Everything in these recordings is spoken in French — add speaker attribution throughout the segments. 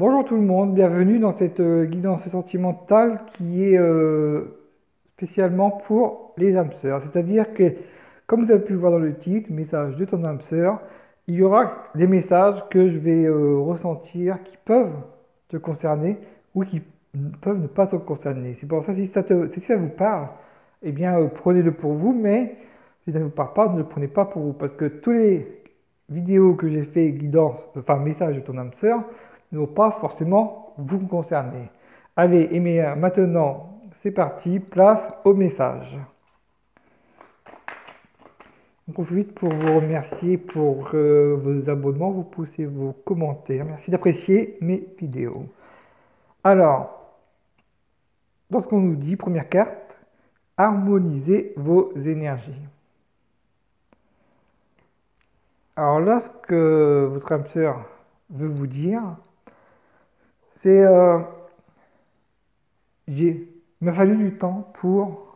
Speaker 1: Bonjour tout le monde, bienvenue dans cette guidance sentimentale qui est spécialement pour les âmes sœurs. C'est-à-dire que, comme vous avez pu le voir dans le titre, message de ton âme sœur, il y aura des messages que je vais ressentir qui peuvent te concerner ou qui peuvent ne pas te concerner. C'est pour ça, si ça vous parle, eh bien prenez-le pour vous, mais si ça ne vous parle pas, ne le prenez pas pour vous. Parce que tous les vidéos que j'ai fait guidance, enfin message de ton âme sœur, ne vont pas forcément vous concerner. Allez, et bien maintenant, c'est parti, place au message. On profite pour vous remercier pour vos abonnements, vous poussez vos commentaires. Merci d'apprécier mes vidéos. Alors, dans ce qu'on nous dit, première carte, harmonisez vos énergies. Alors là, ce que votre âme sœur veut vous dire, c'est il m'a fallu du temps pour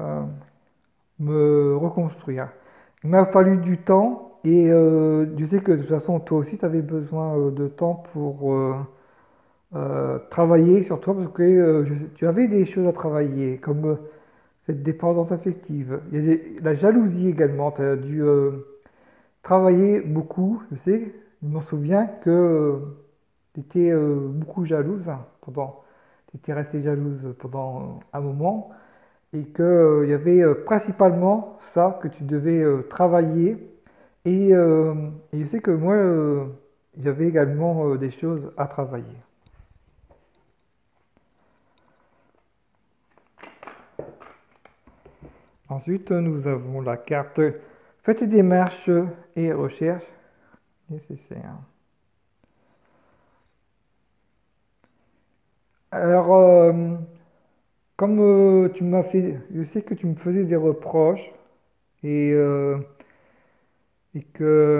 Speaker 1: me reconstruire. Il m'a fallu du temps et je sais que de toute façon toi aussi tu avais besoin de temps pour travailler sur toi parce que tu avais des choses à travailler comme cette dépendance affective. Il y a la jalousie également, tu as dû travailler beaucoup, je sais, je m'en souviens que tu étais beaucoup jalouse pendant, tu étais restée jalouse pendant un moment et qu'il y avait principalement ça que tu devais travailler. Et je sais que moi, j'avais également des choses à travailler. Ensuite, nous avons la carte Faites des démarches et recherches nécessaires. Alors, comme tu m'as fait, je sais que tu me faisais des reproches et, euh, et que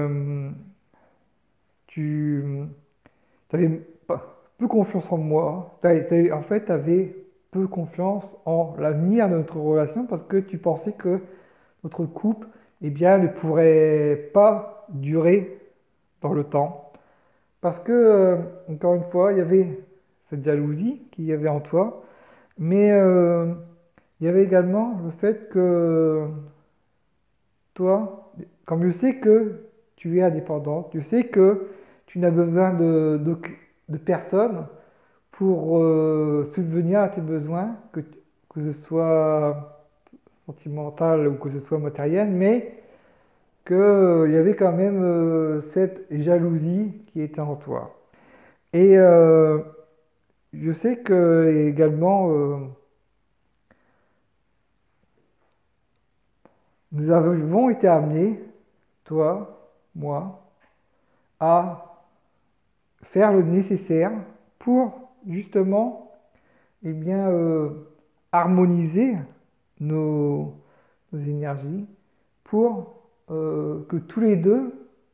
Speaker 1: tu avais peu confiance en moi. En fait, tu avais peu confiance en l'avenir de notre relation parce que tu pensais que notre couple eh bien, ne pourrait pas durer dans le temps. Parce que, encore une fois, il y avait cette jalousie qu'il y avait en toi, mais il y avait également le fait que toi, comme je sais que tu es indépendante, tu sais que tu n'as besoin de personne pour subvenir à tes besoins, que ce soit sentimental ou que ce soit matériel, mais qu'il y avait quand même cette jalousie qui était en toi. Et je sais que également nous avons été amenés, toi, moi, à faire le nécessaire pour justement eh bien, harmoniser nos, nos énergies pour que tous les deux,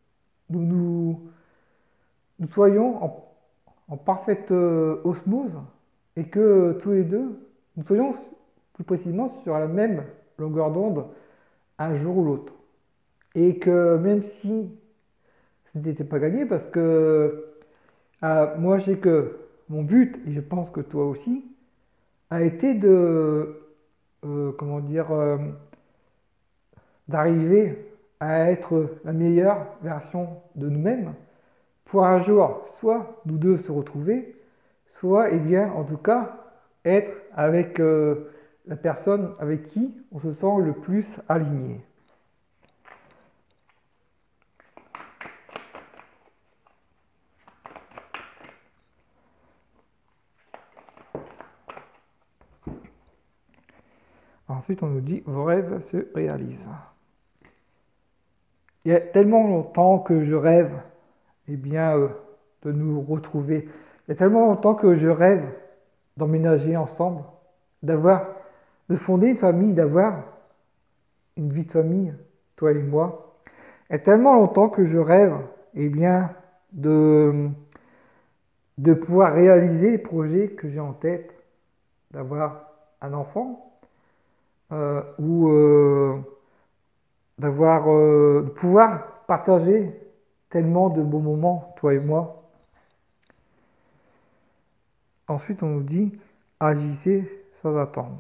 Speaker 1: nous soyons en parfaite osmose et que tous les deux, nous soyons plus précisément sur la même longueur d'onde un jour ou l'autre. Et que même si ce n'était pas gagné, parce que moi je sais que mon but, et je pense que toi aussi, a été de, comment dire, d'arriver à être la meilleure version de nous-mêmes pour un jour, soit nous deux se retrouver, soit, eh bien, en tout cas, être avec la personne avec qui on se sent le plus aligné. Ensuite, on nous dit vos rêves se réalisent. Il y a tellement longtemps que je rêve, eh bien, de nous retrouver. Il y a tellement longtemps que je rêve d'emménager ensemble, d'avoir, de fonder une famille, d'avoir une vie de famille, toi et moi. Il y a tellement longtemps que je rêve, eh bien, de pouvoir réaliser les projets que j'ai en tête, d'avoir un enfant, ou de pouvoir partager tellement de beaux moments, toi et moi. ensuite on nous dit agissez sans attendre.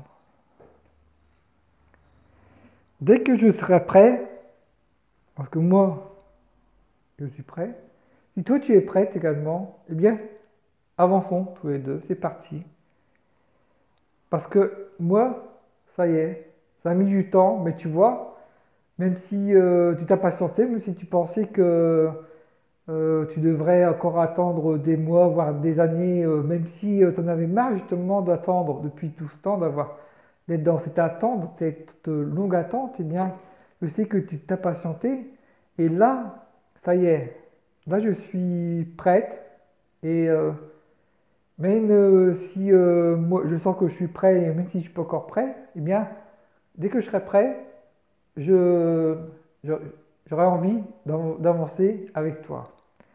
Speaker 1: Dès que je serai prêt, parce que moi je suis prêt, si toi tu es prête également, eh bien avançons tous les deux, c'est parti. Parce que moi, ça y est, ça a mis du temps, mais tu vois, même si tu t'as patienté, même si tu pensais que tu devrais encore attendre des mois, voire des années, même si tu en avais marre justement d'attendre depuis tout ce temps, d'être dans cette attente, cette longue attente, eh bien, je sais que tu t'as patienté, et là, ça y est, là je suis prête, et même si moi je sens que je suis prêt, et même si je suis pas encore prêt, eh bien, dès que je serai prêt, je, je- j'aurai envie d'avancer avec toi.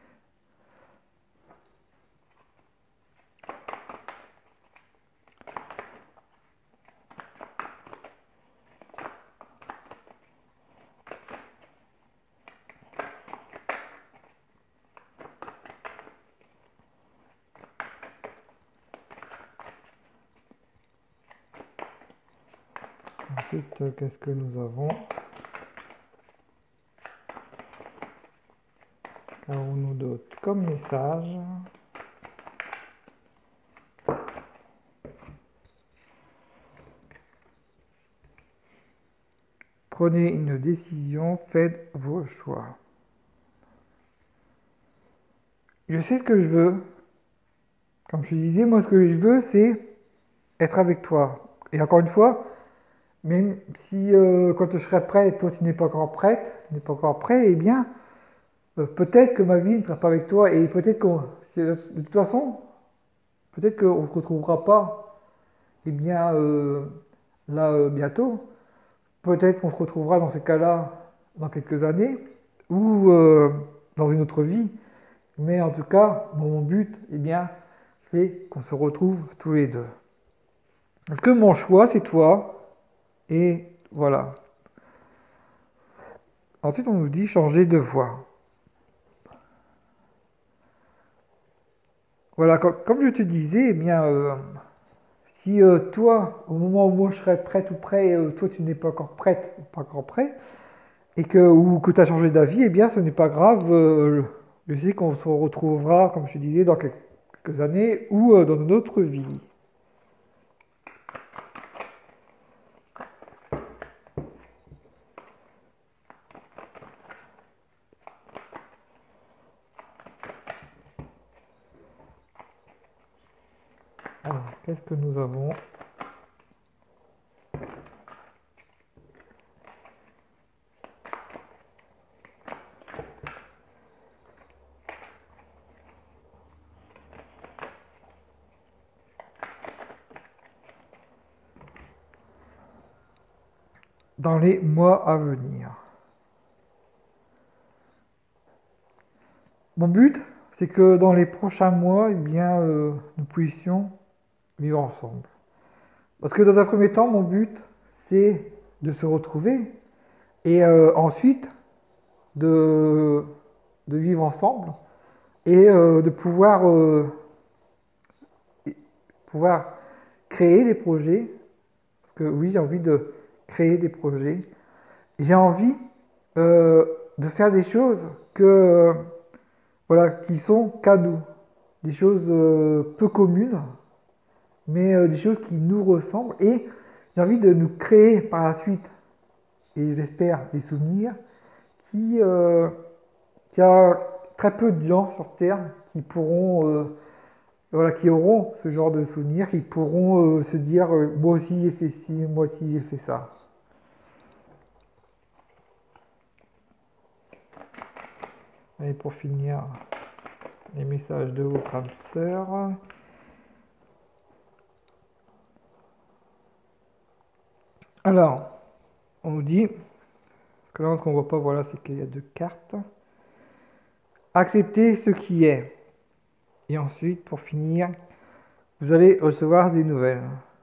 Speaker 1: Ensuite, qu'est-ce que nous avons? Qu'avons-nous d'autre comme message? Prenez une décision, faites vos choix. Je sais ce que je veux. Comme je te disais, moi ce que je veux, c'est être avec toi. Et encore une fois, même si quand je serai prêt, toi tu n'es pas encore prête, tu n'es pas encore prêt, eh bien, peut-être que ma vie ne sera pas avec toi et peut-être que de toute façon, peut-être qu'on ne se retrouvera pas, eh bien, là bientôt. Peut-être qu'on se retrouvera dans ces cas-là dans quelques années ou dans une autre vie. Mais en tout cas, mon but, eh bien, c'est qu'on se retrouve tous les deux. Parce que mon choix, c'est toi. Et voilà. Ensuite, on nous dit changer de voie. Voilà, comme je te disais, eh bien, si toi, au moment où moi je serai prête ou prêt, toi tu n'es pas encore prête ou pas encore prêt, et ou que tu as changé d'avis, eh bien, ce n'est pas grave. Je sais qu'on se retrouvera, comme je te disais, dans quelques années ou dans une autre vie. Alors, qu'est-ce que nous avons? Dans les mois à venir. Mon but, c'est que dans les prochains mois, eh bien, nous puissions vivre ensemble. Parce que dans un premier temps, mon but, c'est de se retrouver et ensuite de, de vivre ensemble et de pouvoir créer des projets. Parce que oui, j'ai envie de créer des projets. J'ai envie de faire des choses voilà, qui sont cadeaux, des choses peu communes, mais des choses qui nous ressemblent. Et j'ai envie de nous créer par la suite, et j'espère, des souvenirs qui, qu'il y a très peu de gens sur Terre qui pourront, voilà, qui auront ce genre de souvenirs, qui pourront se dire moi aussi j'ai fait ci, moi aussi j'ai fait ça. Et pour finir, les messages de votre âme sœur. Alors, on nous dit, parce que là, ce qu'on voit pas, voilà, c'est qu'il y a deux cartes. Accepter ce qui est. Et ensuite, pour finir, vous allez recevoir des nouvelles.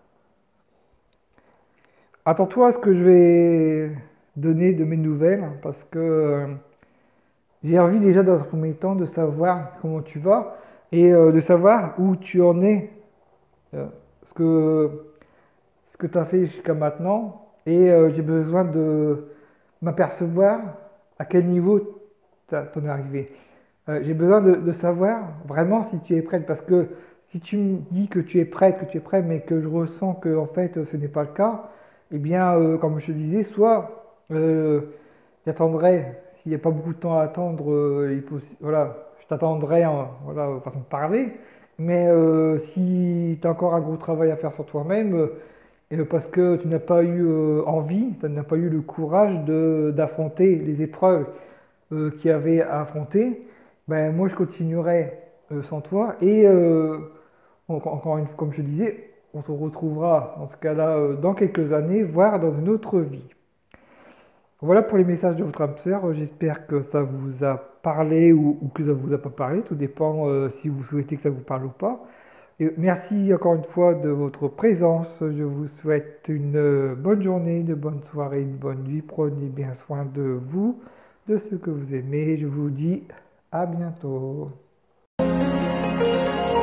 Speaker 1: Attends-toi à ce que je vais donner de mes nouvelles, parce que j'ai envie déjà dans un premier temps de savoir comment tu vas et de savoir où tu en es euh, ce que, ce que tu as fait jusqu'à maintenant et j'ai besoin de m'apercevoir à quel niveau t'en es arrivé. J'ai besoin de savoir vraiment si tu es prête parce que si tu me dis que tu es prête, mais que je ressens que en fait ce n'est pas le cas, eh bien, comme je te disais, soit j'attendrai, s'il n'y a pas beaucoup de temps à attendre, voilà, je t'attendrai voilà, façon de parler, mais si tu as encore un gros travail à faire sur toi-même, parce que tu n'as pas eu envie, tu n'as pas eu le courage d'affronter les épreuves qu'il y avait à affronter, ben, moi je continuerai sans toi et encore une fois, comme je disais, on se retrouvera dans ce cas-là dans quelques années, voire dans une autre vie. Voilà pour les messages de votre âme sœur. J'espère que ça vous a parlé ou que ça vous a pas parlé. Tout dépend si vous souhaitez que ça vous parle ou pas. Et merci encore une fois de votre présence. Je vous souhaite une bonne journée, une bonne soirée, une bonne nuit. Prenez bien soin de vous, de ce que vous aimez. Je vous dis à bientôt.